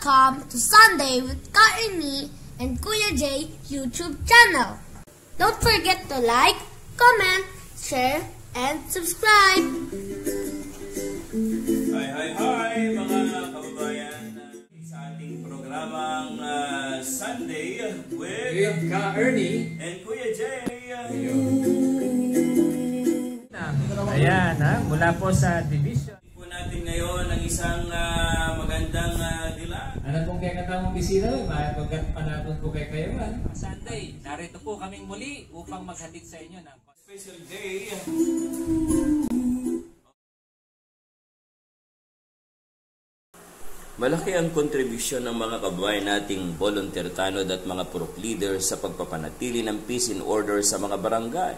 welcome to Sunday with Kaini and Kuya J YouTube channel. Don't forget to like, comment, share, and subscribe. Hi mga kababayan sa ating programang Sunday with Ka-Ernie and Kuya J. Ayan, mula po sa division. Po natin ngayon ang isang magandang dilag. Ano pong kaya katamang bisita? Pagpanapon po kayo man. Sunday, narito po kaming muli upang maghatid sa inyo ng Special day. Malaki ang kontribusyon ng mga kababayan nating volunteer tanod at mga purok leaders sa pagpapanatili ng peace and order sa mga barangay.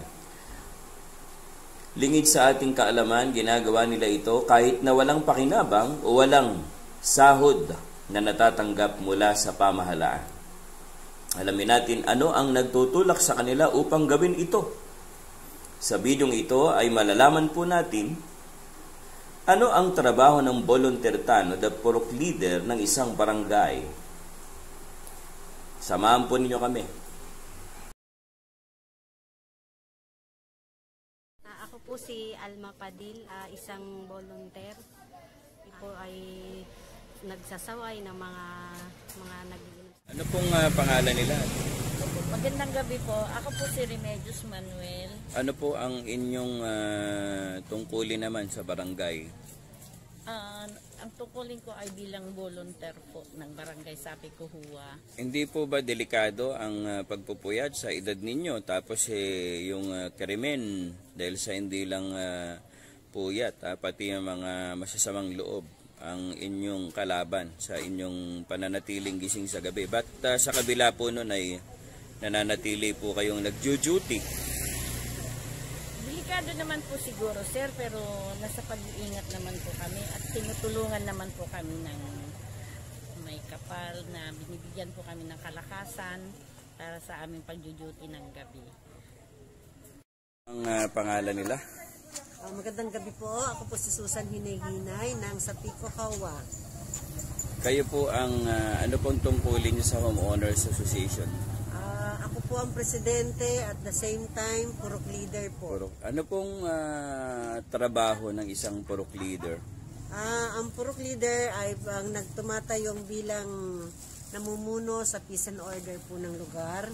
Lingid sa ating kaalaman, ginagawa nila ito kahit na walang pakinabang o walang sahod na natatanggap mula sa pamahalaan. Alamin natin ano ang nagtutulak sa kanila upang gawin ito. Sa bidyong ito ay malalaman po natin ano ang trabaho ng volunteer tanod at purok leader ng isang barangay. Samahan po ninyo kami. Ako po si Alma Padil, isang volunteer. Ito ay nagsasaway ng mga nag-iinom. Ano pong pangalan nila? Magandang gabi po. Ako po si Remedios Manuel. Ano po ang inyong tungkulin naman sa barangay? Ang tungkulin ko ay bilang volunteer po ng barangay Sapi Kuhua. Hindi po ba delikado ang pagpupuyat sa edad ninyo tapos yung krimen dahil sa hindi lang puyat pati yung mga masasamang loob ang inyong kalaban sa inyong pananatiling gising sa gabi? Ba't sa kabila po nun ay nananatili po kayong nag-duty? Delikado naman po siguro, sir, pero nasa pag-iingat naman po kami at tinutulungan naman po kami ng may kapal na binibigyan po kami ng kalakasan para sa aming pag-duty ng gabi. Ang pangalan nila? Magandang gabi po. Ako po si Susan Hinay-Hinay ng Sapiko Kawa. Kayo po ang ano pong tungkulin niyo sa Homeowners Association? Ako po ang presidente at the same time purok leader po. Ano pong trabaho ng isang purok leader? Ang purok leader ay ang nagtumatayong bilang namumuno sa peace and order po ng lugar.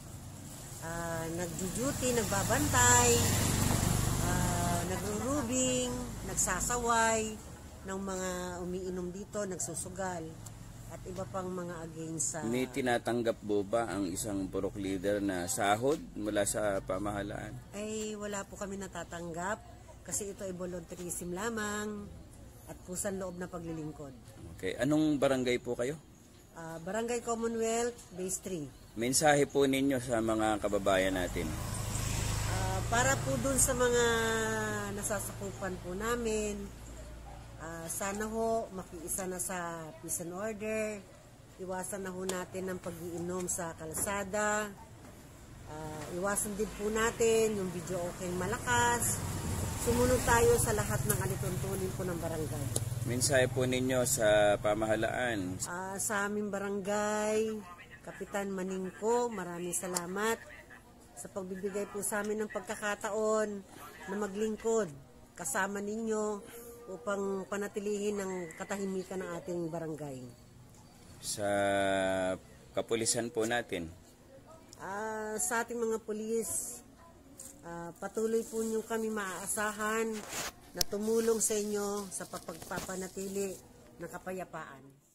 Nag-duty, nagbabantay, nagro-rubing, nagsasaway ng mga umiinom dito, nagsusugal, at iba pang mga against sa... May tinatanggap po ba ang isang purok leader na sahod mula sa pamahalaan? Ay wala po kami natatanggap kasi ito ay volunteerism lamang at pusan loob na paglilingkod. Okay. Anong barangay po kayo? Barangay Commonwealth, Base 3. Mensahe po ninyo sa mga kababayan natin. Para po dun sa mga nasasakupan po namin, sana ho makiisa na sa peace and order, iwasan na ho natin ang pag-iinom sa kalsada, iwasan din po natin yung video okay malakas, sumunod tayo sa lahat ng alituntunin po ng barangay. Mensahe po ninyo sa pamahalaan. Sa aming barangay, Kapitan Maningko, maraming salamat sa pagbibigay po sa amin ng pagkakataon na maglingkod kasama ninyo upang panatilihin ang katahimikan ng ating barangay. Sa kapulisan po natin? Sa ating mga pulis, patuloy po nyo kami maaasahan na tumulong sa inyo sa pagpapanatili ng kapayapaan.